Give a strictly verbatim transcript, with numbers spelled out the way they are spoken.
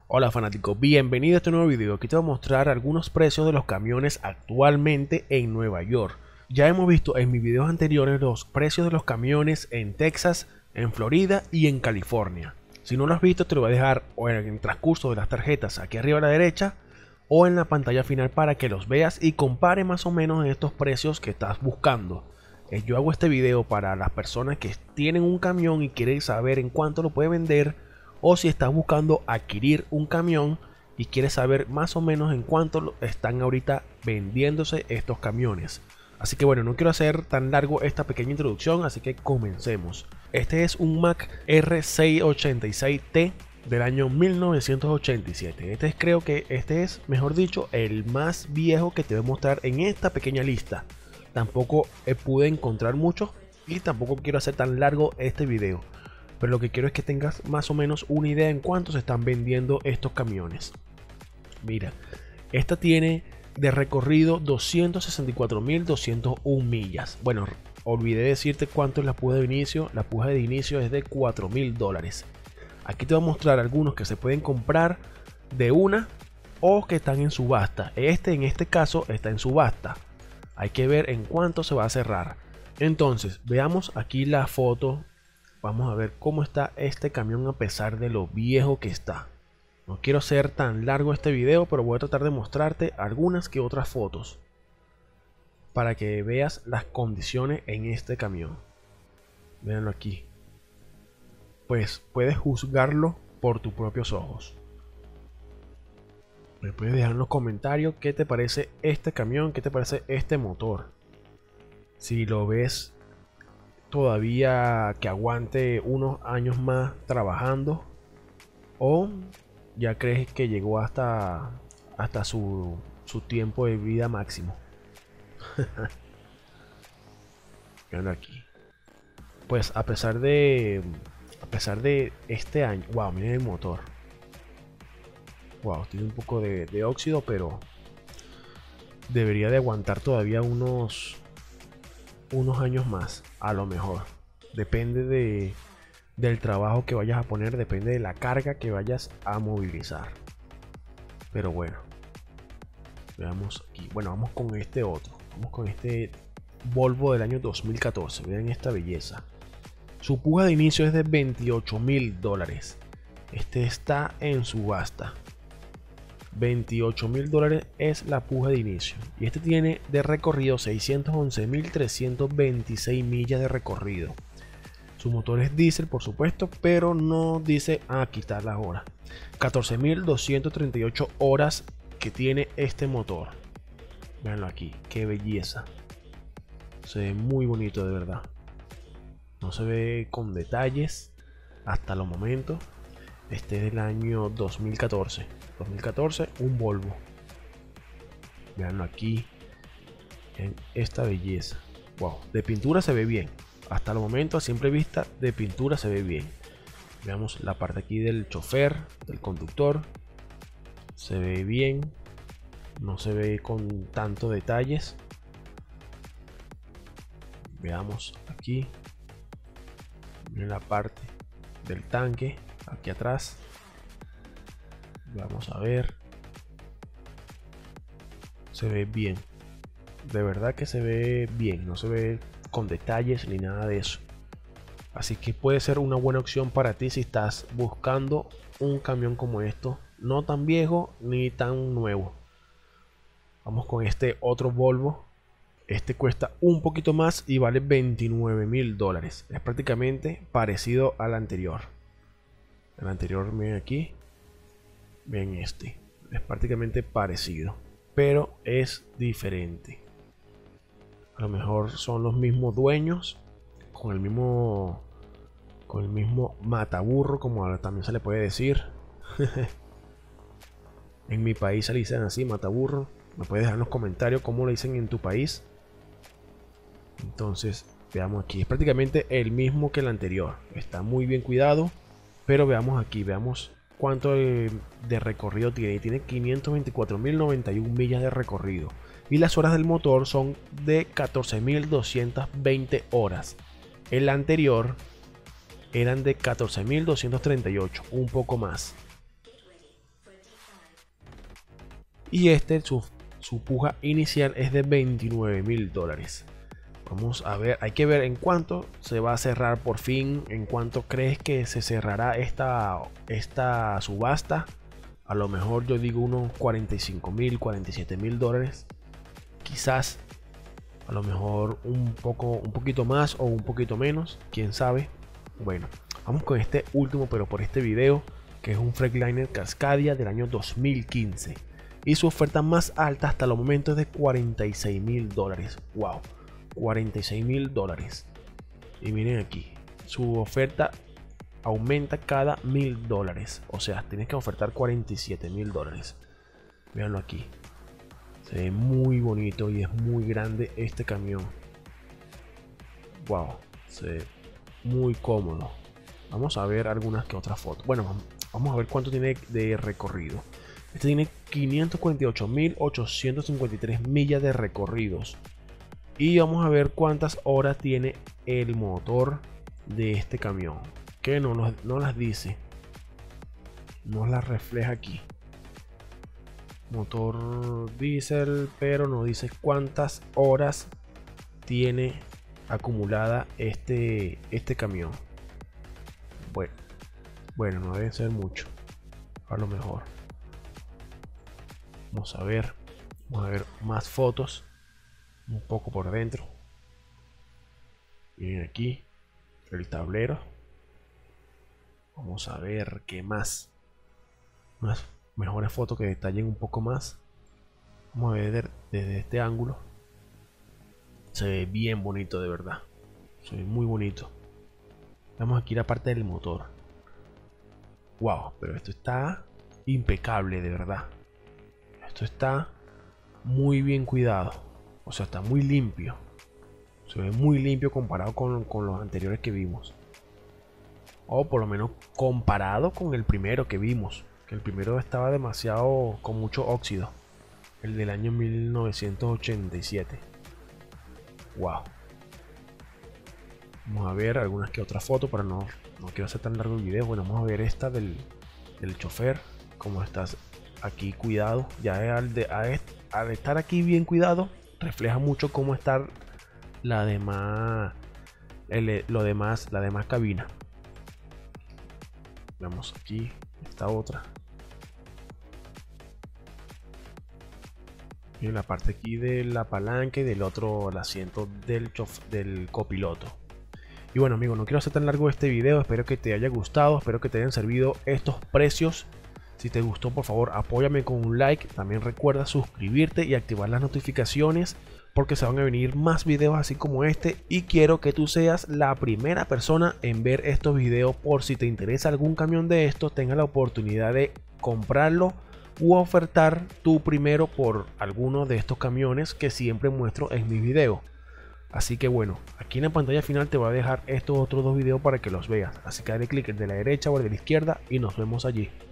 Hola fanático, bienvenido a este nuevo video. Aquí te voy a mostrar algunos precios de los camiones actualmente en Nueva York. Ya hemos visto en mis videos anteriores los precios de los camiones en Texas, en Florida y en California. Si no lo has visto, te lo voy a dejar o en el transcurso de las tarjetas aquí arriba a la derecha o en la pantalla final para que los veas y compare más o menos estos precios que estás buscando. Eh, Yo hago este video para las personas que tienen un camión y quieren saber en cuánto lo puede vender, o si estás buscando adquirir un camión y quieres saber más o menos en cuánto están ahorita vendiéndose estos camiones. Así que bueno, no quiero hacer tan largo esta pequeña introducción, así que comencemos. Este es un Mack R seiscientos ochenta y seis T del año mil novecientos ochenta y siete. Este es, creo que este es, mejor dicho, el más viejo que te voy a mostrar en esta pequeña lista. Tampoco eh, pude encontrar muchos y tampoco quiero hacer tan largo este video, pero lo que quiero es que tengas más o menos una idea en cuánto se están vendiendo estos camiones. Mira, esta tiene de recorrido doscientos sesenta y cuatro mil doscientas una millas. Bueno, olvidé decirte cuánto es la puja de inicio. La puja de inicio es de cuatro mil dólares. Aquí te voy a mostrar algunos que se pueden comprar de una o que están en subasta. Este en este caso está en subasta. Hay que ver en cuánto se va a cerrar. Entonces, veamos aquí la foto. Vamos a ver cómo está este camión a pesar de lo viejo que está. No quiero hacer tan largo este video, pero voy a tratar de mostrarte algunas que otras fotos para que veas las condiciones en este camión. Véanlo aquí. Pues puedes juzgarlo por tus propios ojos. Me puedes dejar en los comentarios qué te parece este camión, qué te parece este motor. Si lo ves todavía que aguante unos años más trabajando, o ya crees que llegó hasta hasta su, su tiempo de vida máximo. Vean aquí. Pues a pesar de a pesar de este año, wow, miren el motor. Wow, tiene un poco de, de óxido, pero debería de aguantar todavía unos unos años más, a lo mejor. Depende de, del trabajo que vayas a poner, depende de la carga que vayas a movilizar. Pero bueno, veamos aquí. Bueno, vamos con este otro. Vamos con este Volvo del año dos mil catorce. Vean esta belleza. Su puja de inicio es de veintiocho mil dólares. Este está en subasta. veintiocho mil dólares es la puja de inicio, y este tiene de recorrido seiscientos once mil trescientas veintiséis millas de recorrido. Su motor es diésel, por supuesto, pero no dice a quitar las horas. catorce mil doscientas treinta y ocho horas que tiene este motor. Veanlo aquí, qué belleza. Se ve muy bonito, de verdad. No se ve con detalles hasta los momentos. Este es del año dos mil catorce. dos mil catorce, un Volvo. Veanlo aquí en esta belleza. Wow, de pintura se ve bien. Hasta el momento, a simple vista, de pintura se ve bien. Veamos la parte aquí del chofer, del conductor. Se ve bien. No se ve con tanto detalles. Veamos aquí. Miren la parte del tanque aquí atrás. Vamos a ver. Se ve bien. De verdad que se ve bien. No se ve con detalles ni nada de eso. Así que puede ser una buena opción para ti si estás buscando un camión como esto. No tan viejo ni tan nuevo. Vamos con este otro Volvo. Este cuesta un poquito más y vale veintinueve mil dólares. Es prácticamente parecido al anterior. El anterior, miren aquí. Ven este. Es prácticamente parecido, pero es diferente. A lo mejor son los mismos dueños, con el mismo con el mismo mataburro, como también se le puede decir. En mi país se le dicen así, mataburro. Me puedes dejar en los comentarios cómo le dicen en tu país. Entonces, veamos aquí. Es prácticamente el mismo que el anterior. Está muy bien cuidado. Pero veamos aquí, veamos cuánto de, de recorrido tiene. Tiene quinientos veinticuatro mil noventa y una millas de recorrido. Y las horas del motor son de catorce mil doscientas veinte horas. El anterior eran de catorce mil doscientos treinta y ocho, un poco más. y este su, su puja inicial es de veintinueve mil dólares. Vamos a ver, hay que ver en cuánto se va a cerrar por fin, en cuánto crees que se cerrará esta, esta subasta. A lo mejor yo digo unos cuarenta y cinco mil, cuarenta y siete mil dólares. Quizás, a lo mejor un poco, un poquito más o un poquito menos, quién sabe. Bueno, vamos con este último, pero por este video, que es un Freightliner Cascadia del año dos mil quince. Y su oferta más alta hasta los momentos es de cuarenta y seis mil dólares. Wow. cuarenta y seis mil dólares. Y miren aquí, su oferta aumenta cada mil dólares, o sea, tienes que ofertar cuarenta y siete mil dólares. Veanlo aquí, se ve muy bonito y es muy grande este camión. Wow, se ve muy cómodo. Vamos a ver algunas que otras fotos. Bueno, vamos a ver cuánto tiene de recorrido. Este tiene quinientos cuarenta y ocho mil ochocientos cincuenta y tres millas de recorridos. Y vamos a ver cuántas horas tiene el motor de este camión, que no, no, no las dice, no las refleja aquí. Motor diésel, pero no dice cuántas horas tiene acumulada este, este camión. Bueno, bueno, no debe ser mucho, a lo mejor. Vamos a ver, vamos a ver más fotos. Un poco por dentro. Miren aquí el tablero. Vamos a ver qué más. Unas mejores fotos que detallen un poco más. Vamos a ver desde este ángulo. Se ve bien bonito, de verdad. Se ve muy bonito. Vamos aquí a la parte del motor. Wow, pero esto está impecable, de verdad. Esto está muy bien cuidado. O sea, está muy limpio. Se ve muy limpio comparado con, con los anteriores que vimos. O por lo menos comparado con el primero que vimos. Que el primero estaba demasiado con mucho óxido. El del año mil novecientos ochenta y siete. Wow. Vamos a ver algunas que otras fotos para no, no quiero hacer tan largo el video. Bueno, vamos a ver esta del, del chofer. Cómo estás aquí cuidado. Ya al, de, a, al estar aquí bien cuidado, refleja mucho cómo está la demás, el, lo demás, la demás cabina. Veamos aquí esta otra. Y en la parte aquí de la palanca y del otro el asiento del, del copiloto. Y bueno, amigos, no quiero hacer tan largo este video. Espero que te haya gustado, espero que te hayan servido estos precios. Si te gustó, por favor, apóyame con un like. También recuerda suscribirte y activar las notificaciones, porque se van a venir más videos así como este. Y quiero que tú seas la primera persona en ver estos videos. Por si te interesa algún camión de estos, tenga la oportunidad de comprarlo u ofertar tú primero por alguno de estos camiones que siempre muestro en mis videos. Así que bueno, aquí en la pantalla final te voy a dejar estos otros dos videos para que los veas. Así que dale clic el de la derecha o el de la izquierda y nos vemos allí.